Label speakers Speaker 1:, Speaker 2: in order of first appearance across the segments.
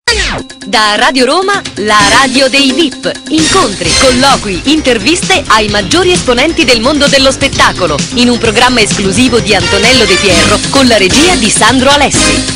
Speaker 1: Da Radio Roma, la radio dei VIP. Incontri, colloqui, interviste ai maggiori esponenti del mondo dello spettacolo, in un programma esclusivo di Antonello De Pierro con la regia di Sandro Alessi.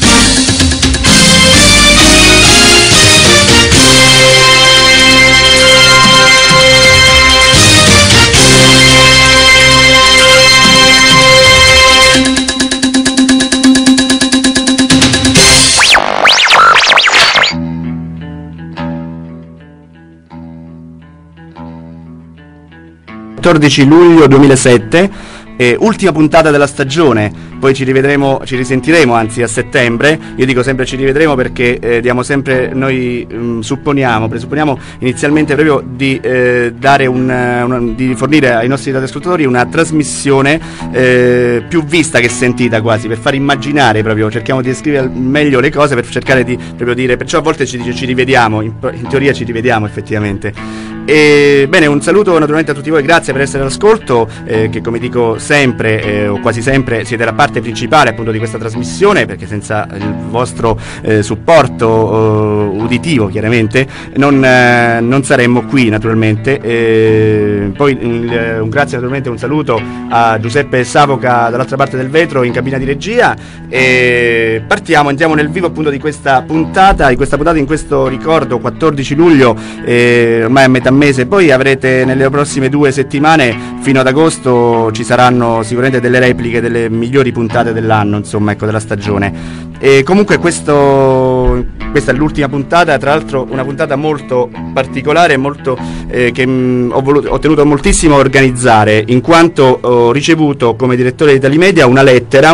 Speaker 2: Luglio 2007, ultima puntata della stagione, poi ci risentiremo anzi a settembre. Io dico sempre ci rivedremo perché diamo sempre, noi presupponiamo inizialmente proprio di dare di fornire ai nostri radioascoltatori una trasmissione più vista che sentita, quasi per far immaginare, proprio cerchiamo di descrivere meglio le cose per cercare di proprio dire, perciò a volte ci dice ci rivediamo, in teoria ci rivediamo effettivamente. E bene, un saluto naturalmente a tutti voi, grazie per essere all'ascolto, che come dico sempre o quasi sempre siete la parte principale appunto di questa trasmissione, perché senza il vostro supporto uditivo chiaramente non saremmo qui naturalmente. Poi un grazie naturalmente, un saluto a Giuseppe Savoca dall'altra parte del vetro in cabina di regia, e entriamo nel vivo appunto di questa puntata, in questo ricordo 14 luglio, ormai a metà mese. Poi avrete nelle prossime 2 settimane fino ad agosto, ci saranno sicuramente delle repliche delle migliori puntate dell'anno, insomma, ecco, della stagione. E comunque questa è l'ultima puntata, tra l'altro una puntata molto particolare, molto che ho tenuto moltissimo a organizzare, in quanto ho ricevuto come direttore di Italimedia una lettera.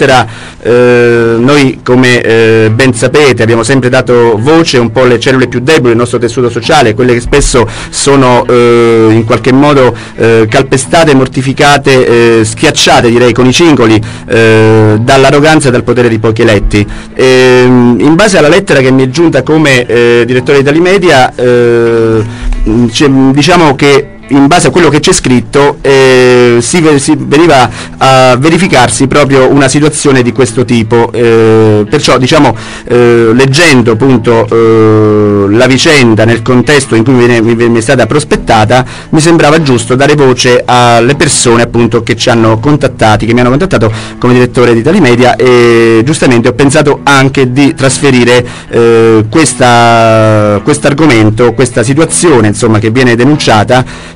Speaker 2: Noi come ben sapete abbiamo sempre dato voce un po' alle cellule più deboli del nostro tessuto sociale, quelle che spesso sono in qualche modo calpestate, mortificate, schiacciate direi con i cingoli dall'arroganza e dal potere di pochi eletti. In base alla lettera che mi è giunta come direttore di Italimedia, diciamo che in base a quello che c'è scritto si veniva a verificarsi proprio una situazione di questo tipo, perciò diciamo leggendo appunto la vicenda nel contesto in cui mi è stata prospettata, mi sembrava giusto dare voce alle persone appunto che mi hanno contattato come direttore di Italimedia, e giustamente ho pensato anche di trasferire questo argomento, questa situazione insomma che viene denunciata.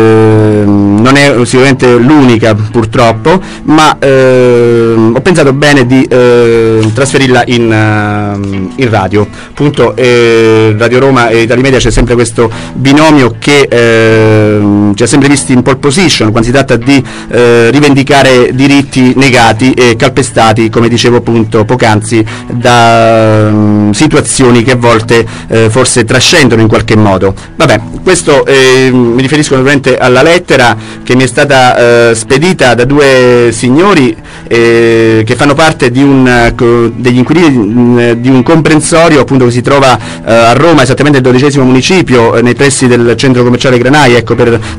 Speaker 2: Non è sicuramente l'unica purtroppo, ma ho pensato bene di trasferirla in radio. Appunto Radio Roma e Italimedia, c'è sempre questo binomio che ci ha sempre visti in pole position quando si tratta di rivendicare diritti negati e calpestati, come dicevo appunto poc'anzi, da situazioni che a volte forse trascendono in qualche modo. Vabbè, questo mi riferisco naturalmente alla lettera che mi è stata spedita da 2 signori che fanno parte degli inquilini di un comprensorio appunto che si trova a Roma, esattamente il 12° municipio, nei pressi del centro commerciale Granai, ecco,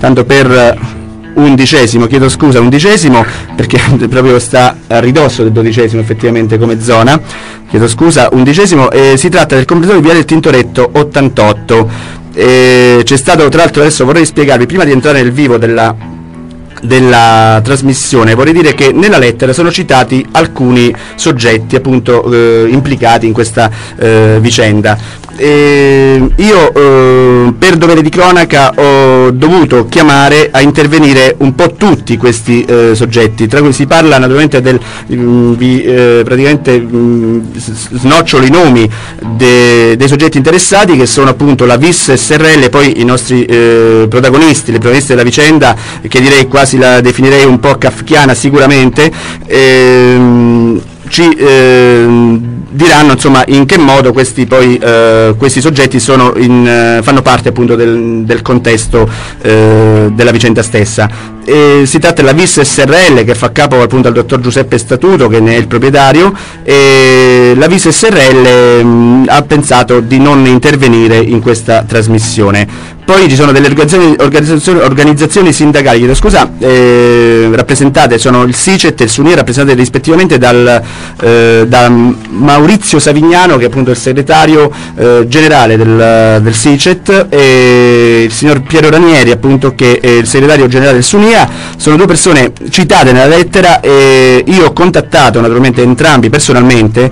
Speaker 2: undicesimo perché proprio sta a ridosso del 12° effettivamente come zona, undicesimo, e si tratta del comprensorio di Via del Tintoretto 88. C'è stato, tra l'altro, adesso vorrei spiegarvi, prima di entrare nel vivo della trasmissione, vorrei dire che nella lettera sono citati alcuni soggetti appunto implicati in questa vicenda. Io per dovere di cronaca ho dovuto chiamare a intervenire un po' tutti questi soggetti, tra cui si parla naturalmente praticamente snocciolo i nomi dei soggetti interessati, che sono appunto la VIS SRL, e poi i nostri protagonisti, le protagoniste della vicenda, che direi quasi la definirei un po' kafkiana sicuramente. Ci diranno insomma in che modo questi soggetti fanno parte appunto del contesto della vicenda stessa. Si tratta della Vis SRL, che fa capo appunto al dottor Giuseppe Statuto, che ne è il proprietario, e la Vis SRL ha pensato di non intervenire in questa trasmissione. Poi ci sono delle organizzazioni sindacali, chiedo scusa, rappresentate, sono il SICET e il SUNIR, rappresentate rispettivamente da Maurizio Savignano, che è appunto il segretario generale del SICET, e il signor Piero Ranieri, appunto, che è il segretario generale del SUNIA. Sono due persone citate nella lettera, e io ho contattato naturalmente entrambi personalmente.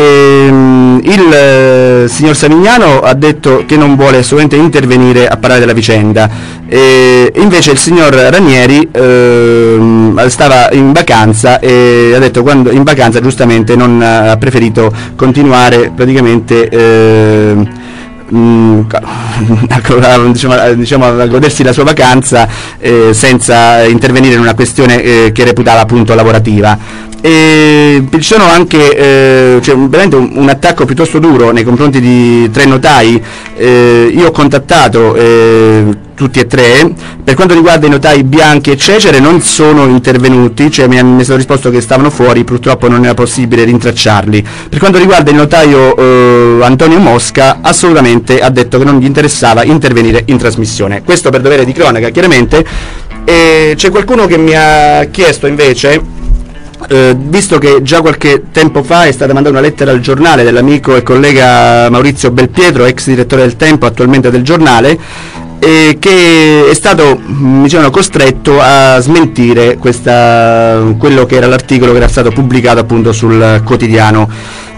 Speaker 2: Il signor Savignano ha detto che non vuole assolutamente intervenire a parlare della vicenda, invece il signor Ranieri stava in vacanza e ha detto, quando in vacanza giustamente non ha preferito continuare praticamente diciamo a godersi la sua vacanza senza intervenire in una questione che reputava appunto lavorativa. E ci sono anche veramente un attacco piuttosto duro nei confronti di 3 notai. Io ho contattato tutti e 3. Per quanto riguarda i notai Bianchi e Cecere, non sono intervenuti, cioè mi è stato risposto che stavano fuori, purtroppo non era possibile rintracciarli. Per quanto riguarda il notaio Antonio Mosca, assolutamente ha detto che non gli interessava intervenire in trasmissione. Questo per dovere di cronaca, chiaramente. C'è qualcuno che mi ha chiesto invece, visto che già qualche tempo fa è stata mandata una lettera al giornale dell'amico e collega Maurizio Belpietro, ex direttore del Tempo, attualmente del giornale, che è stato, diciamo, costretto a smentire quello che era l'articolo che era stato pubblicato appunto sul quotidiano,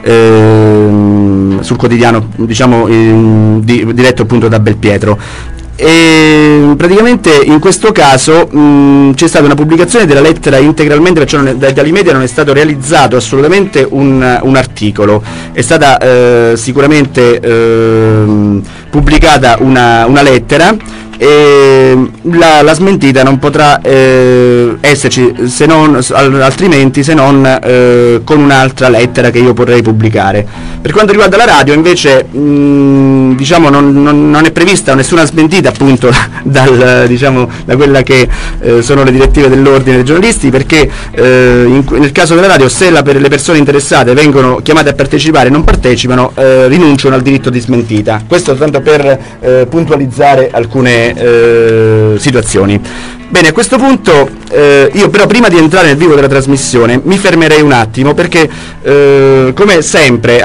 Speaker 2: diciamo diretto appunto da Belpietro. E praticamente in questo caso c'è stata una pubblicazione della lettera integralmente, perciò da Italia non è stato realizzato assolutamente un articolo. È stata sicuramente pubblicata una lettera, e la smentita non potrà esserci altrimenti se non con un'altra lettera che io potrei pubblicare. Per quanto riguarda la radio invece diciamo non è prevista nessuna smentita appunto da quella che sono le direttive dell'ordine dei giornalisti, perché nel caso della radio, se le persone interessate vengono chiamate a partecipare e non partecipano, rinunciano al diritto di smentita. Questo tanto per puntualizzare alcune situazioni. Bene, a questo punto io però, prima di entrare nel vivo della trasmissione, mi fermerei un attimo, perché come sempre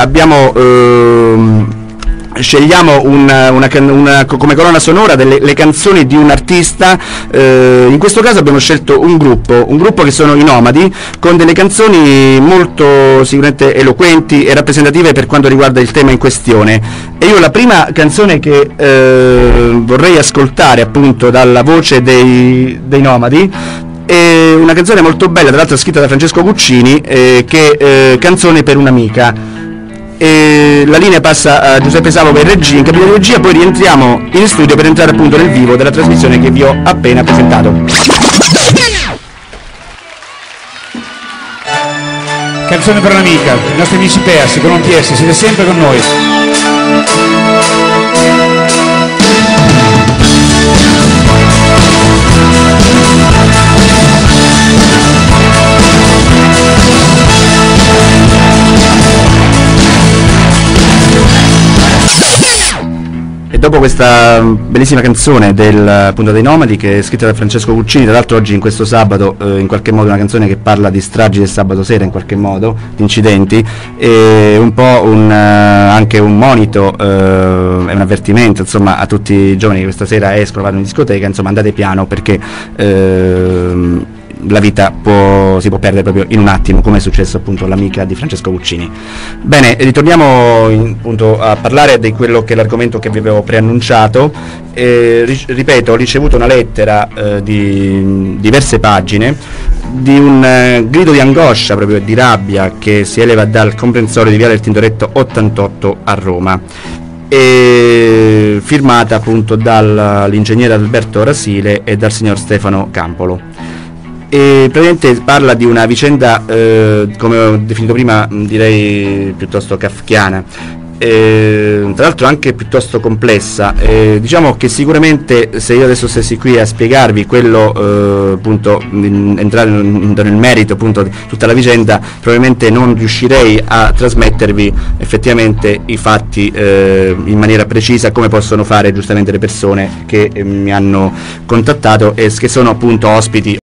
Speaker 2: scegliamo come colonna sonora le canzoni di un artista. In questo caso abbiamo scelto un gruppo che sono i Nomadi, con delle canzoni molto sicuramente eloquenti e rappresentative per quanto riguarda il tema in questione. E io la prima canzone che vorrei ascoltare appunto dalla voce dei Nomadi è una canzone molto bella, tra l'altro scritta da Francesco Guccini, che è Canzone per un'amica. E la linea passa a Giuseppe Savo in cabina di regia, poi rientriamo in studio per entrare appunto nel vivo della trasmissione che vi ho appena presentato.
Speaker 3: Canzone per un'amica, i nostri amici persi, con un PS, siete sempre con noi.
Speaker 2: E dopo questa bellissima canzone appunto dei Nomadi, che è scritta da Francesco Guccini, tra l'altro oggi in questo sabato, in qualche modo una canzone che parla di stragi del sabato sera, in qualche modo, di incidenti, e un po' anche un monito e un avvertimento, insomma, a tutti i giovani che questa sera escono, vanno in discoteca, insomma, andate piano, perché la vita si può perdere proprio in un attimo, come è successo appunto all'amica di Francesco Guccini. Bene, ritorniamo appunto a parlare di quello che è l'argomento che vi avevo preannunciato. Ripeto, ho ricevuto una lettera di diverse pagine, di un grido di angoscia, proprio di rabbia, che si eleva dal comprensorio di Viale del Tintoretto 88 a Roma, e firmata appunto dall'ingegnere Alberto Rasile e dal signor Stefano Campolo. E praticamente parla di una vicenda, come ho definito prima, direi piuttosto kafkiana. tra l'altro anche piuttosto complessa. Diciamo che sicuramente se io adesso stessi qui a spiegarvi quello, appunto, entrare nel merito appunto di tutta la vicenda, probabilmente non riuscirei a trasmettervi effettivamente i fatti in maniera precisa, come possono fare giustamente le persone che mi hanno contattato e che sono appunto ospiti